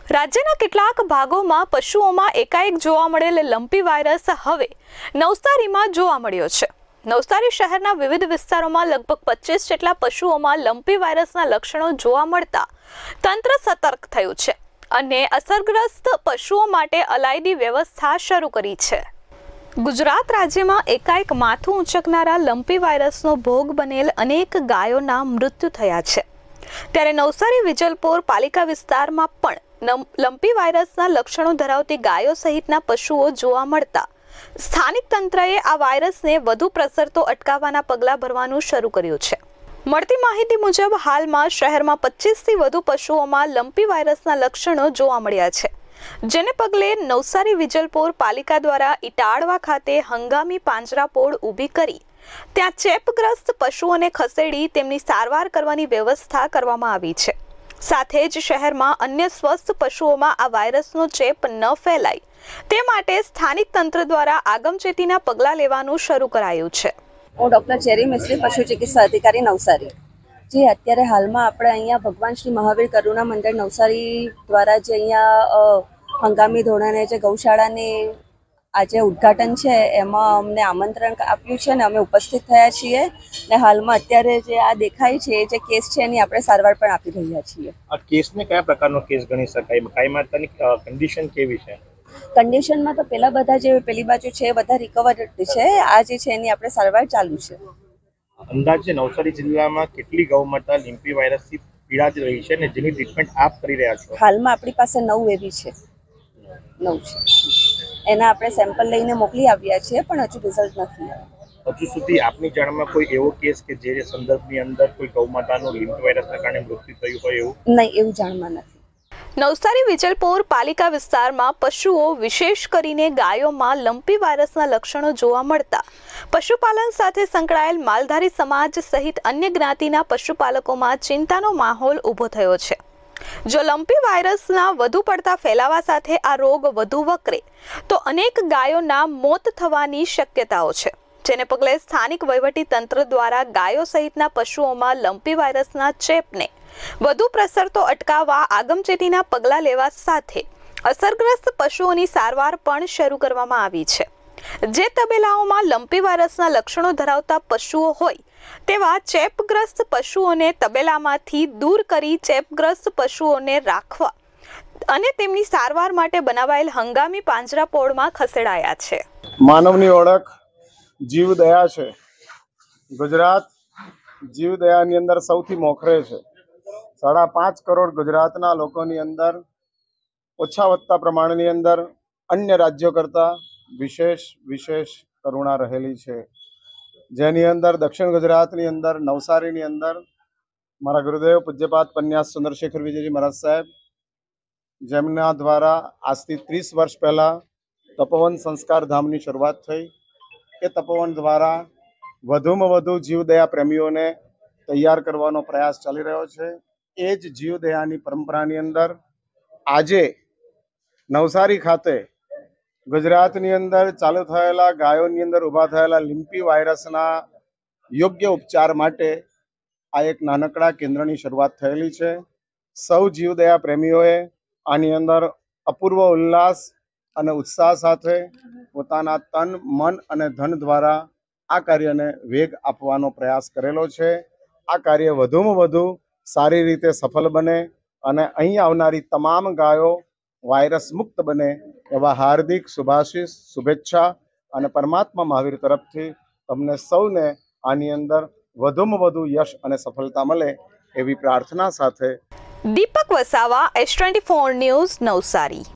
રાજ્યના કેટલાક ભાગોમાં પશુઓમાં એકાએક જોવા મળેલ લંપી વાયરસ હવે નવસારીમાં જોવા મળ્યો છે। નવસારી શહેરના વિવિધ વિસ્તારોમાં લગભગ 25 જેટલા પશુઓમાં લંપી વાયરસના લક્ષણો જોવા મળતા તંત્ર સતર્ક થયું છે અને અસરગ્રસ્ત પશુઓ માટે અલાયદી વ્યવસ્થા શરૂ કરી છે। ગુજરાત રાજ્યમાં એકાએક માથું ઉંચકનારા લંપી વાયરસનો ભોગ બનેલ અનેક ગાયોના મૃત્યુ થયા છે, ત્યારે નવસારી વિજલપોર પાલિકા વિસ્તારમાં પણ લંપી વાયરસના લક્ષણો ધરાવતી ગાયો સહિતના પશુઓ જોવા મળતા સ્થાનિક તંત્રએ આ વાયરસને વધુ પ્રસરતો અટકાવવાના પગલાં ભરવાનું શરૂ કર્યું છે। મળતી માહિતી મુજબ હાલમાં શહેરમાં 25થી વધુ પશુઓમાં લંપી વાયરસના લક્ષણો જોવા મળ્યા છે, જેને પગલે નવસારી વિજલપોર પાલિકા દ્વારા ઇટાળવા ખાતે હંગામી પાંજરાપોળ ઊભી કરી ત્યાં ચેપગ્રસ્ત પશુઓને ખસેડી તેમની સારવાર કરવાની વ્યવસ્થા કરવામાં આવી છે। સાથે જ શહેરમાં અન્ય સ્વસ્થ પશુઓમાં આ વાયરસનો ચેપ ન ફેલાય તે માટે સ્થાનિક તંત્ર દ્વારા આગમચેતીના પગલાં લેવાનું શરૂ કરાયું છે। હું ડૉક્ટર ચેરી મિસ્ત્રી, પશુ ચિકિત્સા અધિકારી નવસારી। જે અત્યારે હાલમાં આપણે અહીંયા ભગવાન શ્રી મહાવીર કરુણા મંદિર નવસારી દ્વારા જે અહીંયા હંગામી ધોરણે જે ગૌશાળાની આજે ઉદ્ઘાટન છે એમાં અમને આમંત્રણ આપ્યું છે અને અમે ઉપસ્થિત થયા છીએ ને હાલમાં અત્યારે જે આ દેખાય છે જે કેસ છે એની આપણે સારવાર પણ આપી રહ્યા છીએ। આ કેસને કયા પ્રકારનો કેસ ગણી શકાય? ગાય માતાની કન્ડિશન કેવી છે? કન્ડિશનમાં તો પેલા જે પેલી બાજુ છે બધા રિકવર્ડ છે, આ જે છે એની આપણે સારવાર ચાલુ છે। અંદાજે નવસારી જિલ્લામાં કેટલી ગૌ માતા લંપી વાયરસથી પીડાતી રહી છે અને જેની ટ્રીટમેન્ટ આપ કરી રહ્યા છો? હાલમાં આપણી પાસે 9 એવી છે, 9 છે। એના આપણે સેમ્પલ લઈને મોકલી આવ્યા છીએ પણ હજુ રિઝલ્ટ નથી આવ્યું। હજુ સુધી આપની જાણમાં કોઈ એવો કેસ કે જે સંદર્ભની અંદર કોઈ ગૌ માતાનું લંપી વાયરસના કારણે મૃત્યુ થયું હોય એવું? નહીં, એવું જાણમાં નથી। નવસારી વિજલપોર પાલિકા વિસ્તારમાં પશુઓ, વિશેષ કરીને ગાયોમાં લંપી વાયરસના લક્ષણો જોવા મળતા પશુપાલન સાથે સંકળાયેલ માલધારી સમાજ સહિત અન્ય જ્ઞાતિના પશુપાલકોમાં ચિંતાનો માહોલ ઊભો થયો છે। જો લંપી વાયરસના વધુ પડતા ફેલાવા સાથે આ રોગ વધુ વકરે તો અનેક ગાયોના મોત થવાની શક્યતાઓ છે, જેને પગલે સ્થાનિક વહીવટી તંત્ર દ્વારા ગાયો સહિતના પશુઓમાં લંપી વાયરસના ચેપને વધુ પ્રસરતો અટકાવવા આગમચેતીના પગલાં લેવા સાથે અસરગ્રસ્ત પશુઓની સારવાર પણ શરૂ કરવામાં આવી છે। જે તબેલાઓમાં લંપી વાયરસના લક્ષણો ધરાવતા પશુઓ હોય તેવા ચેપગ્રસ્ત પશુઓને તબેલામાંથી દૂર કરી ચેપગ્રસ્ત પશુઓને રાખવા અને તેમની સારવાર માટે બનાવાયેલ હંગામી પાંજરાપોળમાં ખસેડાયા છે। માનવની ઓળખ જીવદયા છે। ગુજરાત જીવદયાની અંદર સૌથી મોખરે છે। 5.5 કરોડ ગુજરાતના લોકોની અંદર ઓછા વત્તા પ્રમાણની અંદર અન્ય રાજ્યો કરતાં વિશેષ કરુણા રહેલી છે, જેની અંદર દક્ષિણ ગુજરાતની અંદર નવસારીની અંદર મારા ગુરુદેવ પૂજ્યપાદ પન્યાસ ચંદ્રશેખર વિજયજી મહારાજ સાહેબ, જેમના દ્વારા આજથી 30 વર્ષ પહેલાં તપોવન સંસ્કાર ધામની શરૂઆત થઈ। એ તપોવન દ્વારા વધુમાં વધુ જીવદયા પ્રેમીઓને તૈયાર કરવાનો પ્રયાસ ચાલી રહ્યો છે। એ જ જીવદયાની પરંપરાની અંદર આજે નવસારી ખાતે ગુજરાતની અંદર ચાલુ થયેલા ગાયોની અંદર ઊભા થયેલા લંપી વાયરસના યોગ્ય ઉપચાર માટે આ એક નાનકડા કેન્દ્રની શરૂઆત થયેલી છે। સૌ જીવદયા પ્રેમીઓએ આની અંદર અપૂર્વ ઉલ્લાસ અને ઉત્સાહ સાથે પોતાના તન, મન અને ધન દ્વારા આ કાર્યને વેગ આપવાનો પ્રયાસ કરેલો છે। આ કાર્ય વધુમાં વધુ સારી રીતે સફળ બને અને અહીં આવનારી તમામ ગાયો વાયરસ મુક્ત બને એવા હાર્દિક શુભાશીષ, શુભેચ્છા અને પરમાત્મા મહાવીર તરફથી તમને સૌને આની અંદર વધુમાં વધુ યશ અને સફળતા મળે એવી પ્રાર્થના સાથે દીપક વસાવા, S24 ન્યૂઝ, નવસારી।